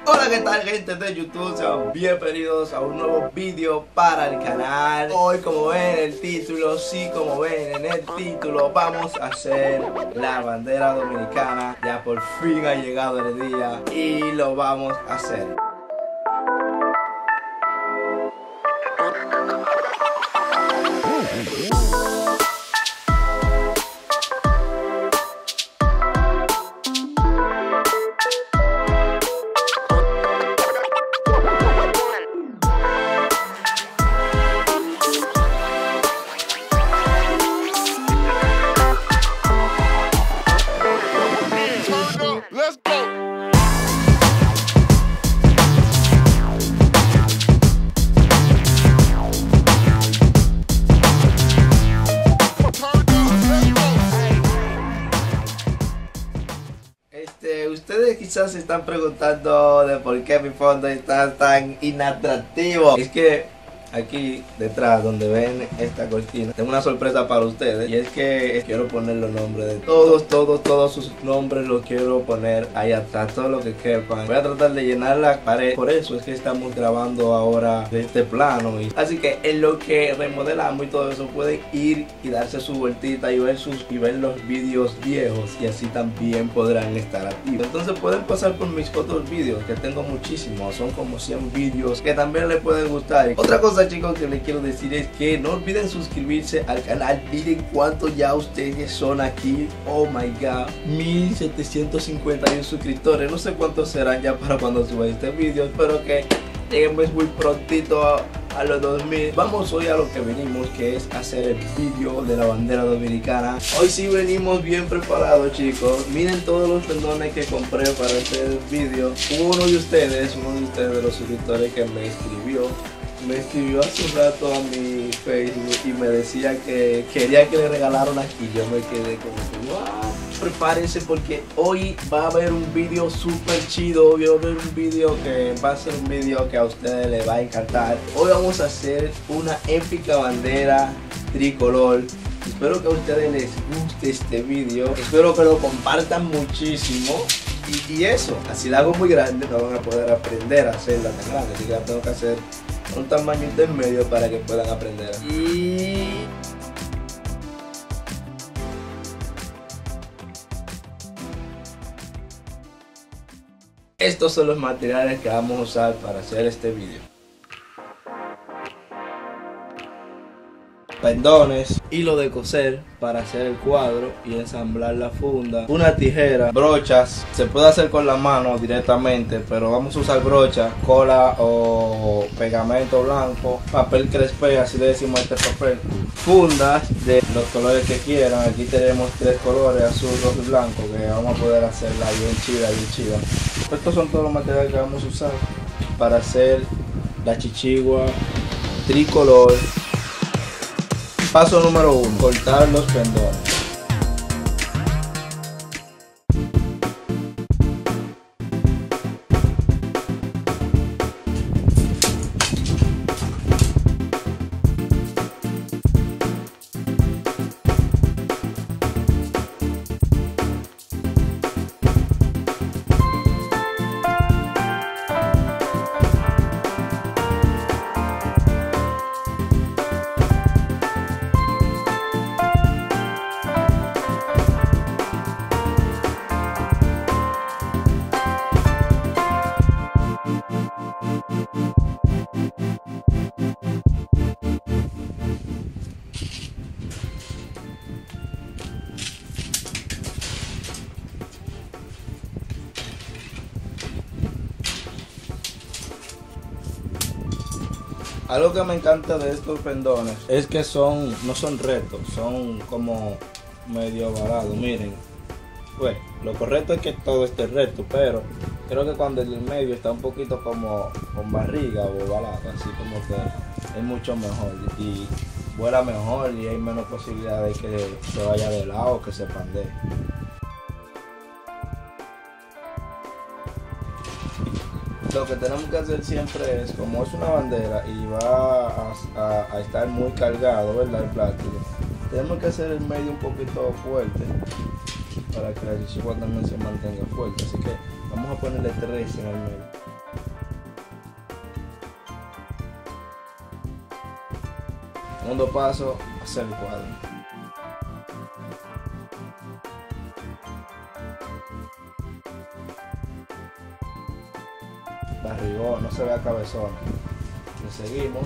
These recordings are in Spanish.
Hola, ¿qué tal, gente de YouTube? Sean bienvenidos a un nuevo vídeo para el canal. Hoy, como ven en el título, como ven en el título, vamos a hacer la bandera dominicana. Ya por fin ha llegado el día y lo vamos a hacer. Let's go. Ustedes quizás se están preguntando de por qué mi fondo está tan inatractivo. Es que aquí detrás, donde ven esta cortina, tengo una sorpresa para ustedes. Y es que quiero poner los nombres de todos sus nombres. Los quiero poner ahí atrás, todo lo que quepan. Voy a tratar de llenar la pared. Por eso es que estamos grabando ahora de este plano. Así que en lo que remodelamos y todo eso, pueden ir y darse su vueltita y ver los vídeos viejos. Y así también podrán estar activos. Entonces pueden pasar por mis otros vídeos, que tengo muchísimos. Son como 100 vídeos que también les pueden gustar. Otra cosa, chicos, que les quiero decir es que no olviden suscribirse al canal. Miren cuánto ya ustedes son aquí. Oh my god, 1751 suscriptores. No sé cuántos serán ya para cuando suba este vídeo. Espero que lleguemos muy prontito a los 2000. Vamos hoy a lo que venimos, que es hacer el vídeo de la bandera dominicana. Hoy sí venimos bien preparados, chicos. Miren todos los pendones que compré para hacer el vídeo. Uno de ustedes de los suscriptores que me escribió hace un rato a mi Facebook y me decía que quería que le regalara una, y yo me quedé como que wow. Prepárense porque hoy va a haber un vídeo súper chido. Hoy va a haber un vídeo que va a ser un vídeo que a ustedes les va a encantar. Hoy vamos a hacer una épica bandera tricolor. Espero que a ustedes les guste este vídeo. Espero que lo compartan muchísimo. Y eso, así la hago muy grande, no van a poder aprender a hacerla tan grande. Así que la tengo que hacer un tamaño intermedio para que puedan aprender. Y estos son los materiales que vamos a usar para hacer este vídeo: pendones, hilo de coser para hacer el cuadro y ensamblar la funda, una tijera, brochas. Se puede hacer con la mano directamente, pero vamos a usar brocha, cola o pegamento blanco, papel crespé, así le decimos a este papel, fundas de los colores que quieran. Aquí tenemos 3 colores, azul, rojo y blanco, que vamos a poder hacerla bien chida, bien chida. Estos son todos los materiales que vamos a usar para hacer la chichigua tricolor. Paso número 1, cortar los pendones. Algo que me encanta de estos pendones es que no son rectos, son como medio ovalados. Miren, pues lo correcto es que todo esté recto, pero creo que cuando el medio está un poquito como con barriga o ovalado, así como que es mucho mejor y vuela mejor y hay menos posibilidad de que se vaya de lado o que se pandee. Lo que tenemos que hacer siempre es, como es una bandera y va a estar muy cargado, ¿verdad? El plástico, tenemos que hacer el medio un poquito fuerte para que la chichigua también se mantenga fuerte. Así que vamos a ponerle 3 en el medio. Segundo paso, hacer el cuadro. Barrigón, no se vea cabezón. Le seguimos.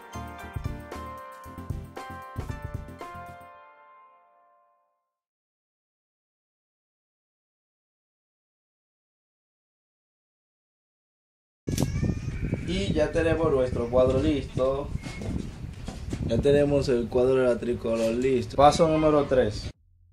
Y ya tenemos nuestro cuadro listo. Ya tenemos el cuadro de la tricolor listo. Paso número 3.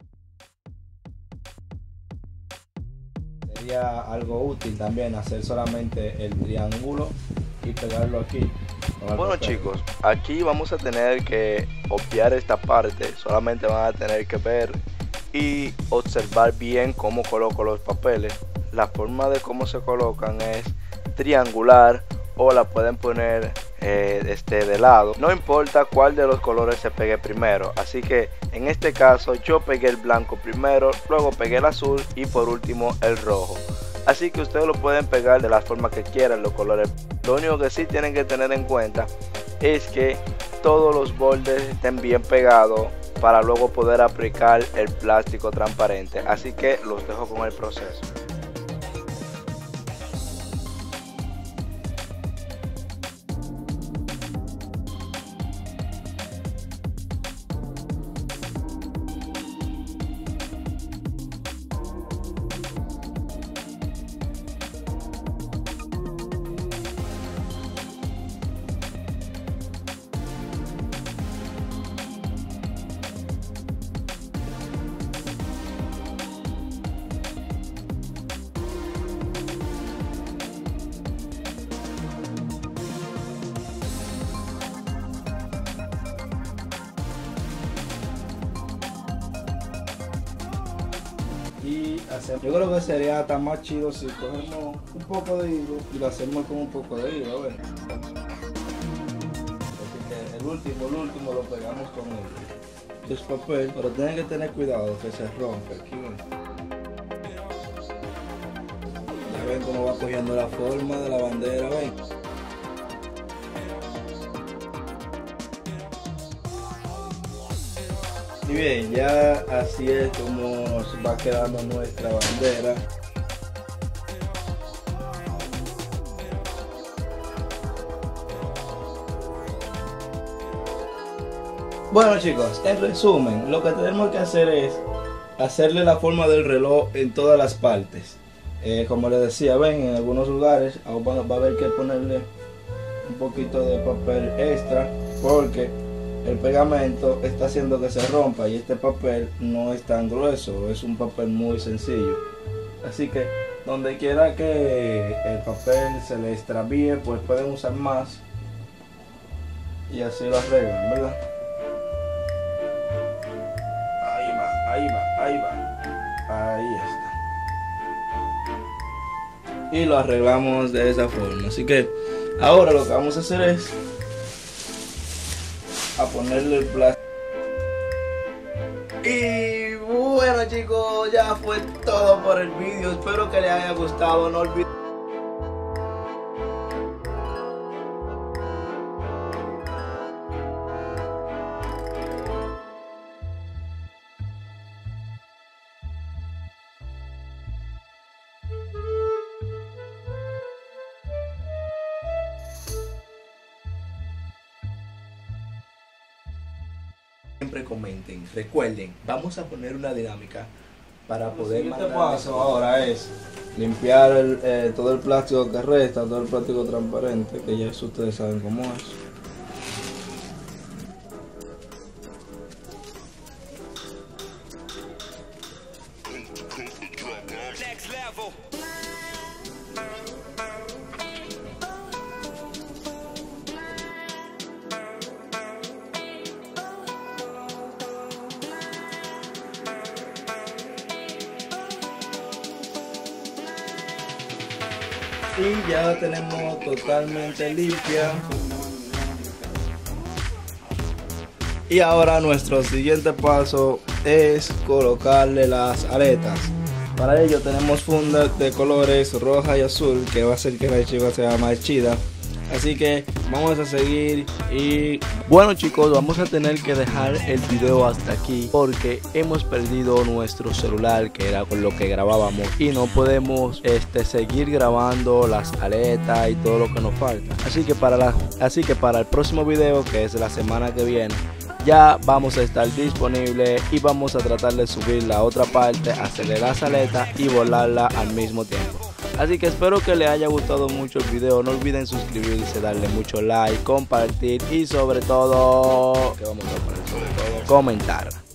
Sería algo útil también hacer solamente el triángulo y pegarlo aquí. Bueno chicos, aquí vamos a tener que obviar esta parte. Solamente van a tener que ver y observar bien cómo coloco los papeles. La forma de cómo se colocan es triangular, o la pueden poner de lado. No importa cuál de los colores se pegue primero, así que en este caso yo pegué el blanco primero, luego pegué el azul y por último el rojo. Así que ustedes lo pueden pegar de la forma que quieran los colores. Lo único que sí tienen que tener en cuenta es que todos los bordes estén bien pegados para luego poder aplicar el plástico transparente. Así que los dejo con el proceso. Y hacemos, yo creo que sería tan más chido si cogemos un poco de hilo y lo hacemos con un poco de hilo, ¿ves? Así que el último lo pegamos con el papel, pero tienen que tener cuidado que se rompe aquí, ¿ven? Ya ven cómo va cogiendo la forma de la bandera, ¿ven? Y bien, ya así es como va quedando nuestra bandera. Bueno chicos, en resumen, lo que tenemos que hacer es hacerle la forma del reloj en todas las partes. Como les decía, ven, en algunos lugares va a haber que ponerle un poquito de papel extra porque el pegamento está haciendo que se rompa y este papel no es tan grueso, es un papel muy sencillo. Así que donde quiera que el papel se le extravíe, pues pueden usar más y así lo arreglan, ¿verdad? Ahí está. Y lo arreglamos de esa forma. Así que ahora lo que vamos a hacer es a ponerle el plástico. Y bueno chicos, ya fue todo por el vídeo. Espero que les haya gustado. No olviden siempre comenten. Recuerden, vamos a poner una dinámica para poder mandar. El paso ahora es limpiar todo el plástico que resta, todo el plástico transparente, que ya eso ustedes saben cómo es. Y ya la tenemos totalmente limpia. Y ahora nuestro siguiente paso es colocarle las aletas. Para ello tenemos fundas de colores roja y azul, que va a hacer que la chiva sea más chida. Así que vamos a seguir. Y bueno, chicos, vamos a tener que dejar el video hasta aquí porque hemos perdido nuestro celular, que era con lo que grabábamos, y no podemos seguir grabando las aletas y todo lo que nos falta. Así que para el próximo video, que es la semana que viene, ya vamos a estar disponibles y vamos a tratar de subir la otra parte, hacerle las aletas y volarla al mismo tiempo. Así que espero que les haya gustado mucho el video. No olviden suscribirse, darle mucho like, compartir y sobre todo, ¿qué vamos a poner? Sobre todo, comentar.